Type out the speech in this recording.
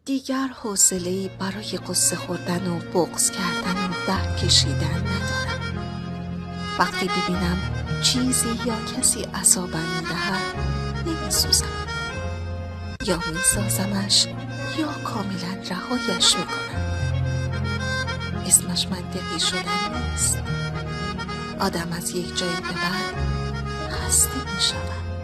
دیگر حوصله‌ای برای قصه خوردن و بغض کردن و درد کشیدن ندارم. وقتی ببینم چیزی یا کسی عصابم می‌دهد نمی‌سوزم، یا می‌سازمش یا کاملا رهایش می‌کنم. اسمش منطقی شدن نیست. آدم از یک جایی به بعد خسته می‌شود.